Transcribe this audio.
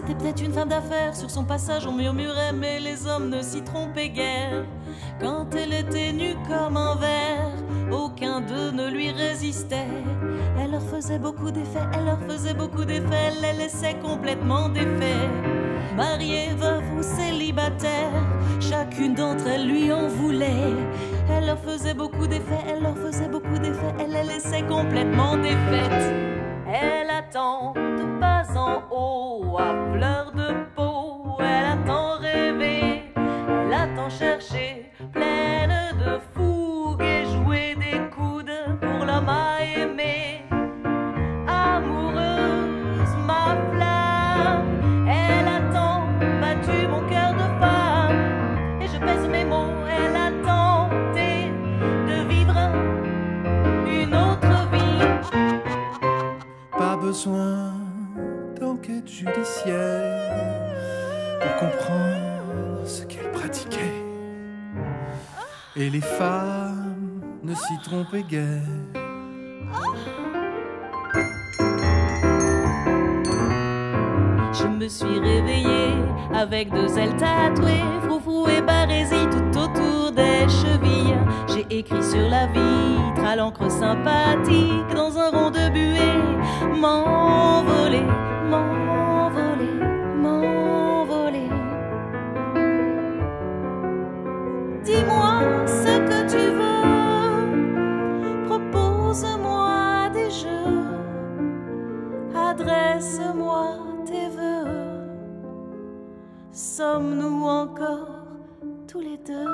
c'était peut-être une femme d'affaires. Sur son passage on murmurait, mais les hommes ne s'y trompaient guère. Quand elle était nue comme un verre, aucun d'eux ne lui résistait. Elle leur faisait beaucoup d'effets, elle leur faisait beaucoup d'effets, elle les laissait complètement défaits. Mariée, veuve ou célibataire, chacune d'entre elles lui en voulait. Elle leur faisait beaucoup d'effets, elle leur faisait beaucoup d'effets, elle les laissait complètement défaites. Elle attend de pas en haut, à fleur de peau, elle attend rêver, elle attend chercher, pleine de fougue et jouer des coudes pour l'homme à aimer. Amoureuse, ma flamme, elle attend, battu mon cœur de femme, et je pèse mes mots, elle a tenté de vivre une autre vie. Pas besoin d'enquête judiciaire pour comprendre ce qu'elle pratiquait. Et les femmes ne s'y trompaient guère. Je me suis réveillée avec deux ailes tatouées, froufrou et barésie tout autour des chevilles. J'ai écrit sur la vitre à l'encre sympathique, dans un rond de buée, m'envoler, m'envoler, m'envoler. Dis-moi ce que tu veux, propose-moi des jeux, adresse-moi tes vœux. Sommes-nous encore tous les deux?